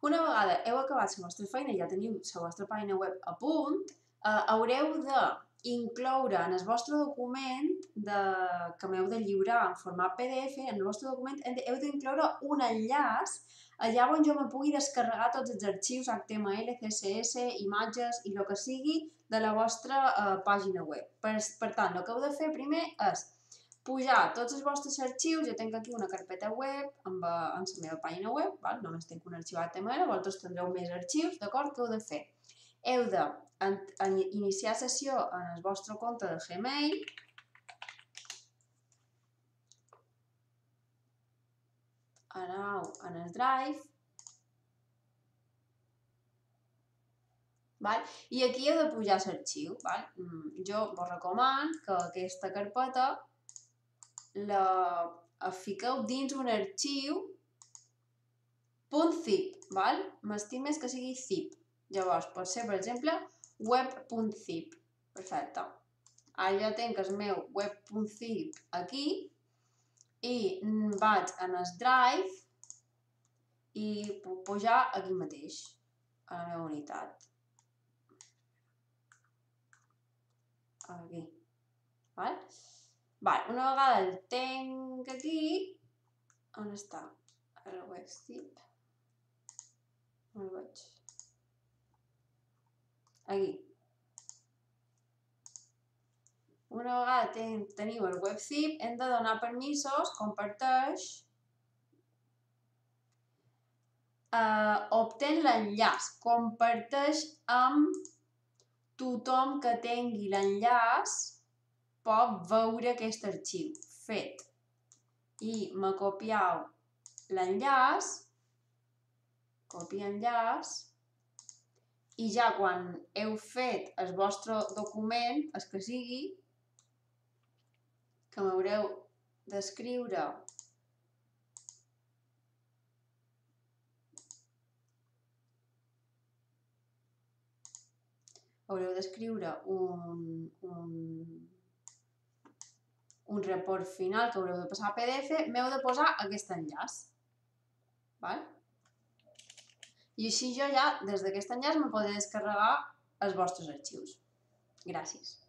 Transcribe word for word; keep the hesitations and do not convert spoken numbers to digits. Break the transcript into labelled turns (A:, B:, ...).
A: Una vegada heu acabat la vostra feina i ja teniu la vostra pàgina web a punt, eh, haureu d'incloure en el vostre document de, que m'heu de lliurar en format P D F, en el vostre document heu d'incloure un enllaç allà on jo me pugui descarregar tots els arxius H T M L, C S S, imatges i el que sigui de la vostra eh, pàgina web. Per, per tant, el que heu de fer primer és pujar tots els vostres arxius. Jo tinc aquí una carpeta web amb, amb la meva pàgina web, val? Només tinc un arxiu H T M L, vosaltres tindreu més arxius, d'acord? Què heu de fer? Heu d'iniciar sessió en el vostre compte de Gmail, aneu en el Drive, val? I aquí heu de pujar l'arxiu. Jo vos recomano que aquesta carpeta la fiqueu dins un arxiu .zip, val? M'estic més que sigui zip. Llavors, pot ser, per exemple, web.zip. Perfecte. Ara jo tinc el meu web.zip aquí i vaig en el Drive i puc pujar aquí mateix, a la meva unitat. Aquí. Val? Val. Una vegada el tinc aquí, on està? El web.zip. On el veig? Aquí. Una vegada ten, teniu el web.zip, hem de donar permisos, comparteix, eh, obtén l'enllaç, comparteix amb tothom que tingui l'enllaç, pot veure aquest arxiu. Fet. I me copieu l'enllaç, copia enllaç, i ja quan heu fet el vostre document, el que sigui, que m'haureu d'escriure haureu d'escriure un, un, un report final que haureu de passar a P D F, m'heu de posar aquest enllaç. Val? I així jo ja, des d'aquest enllaç, me podré descarregar els vostres arxius. Gràcies.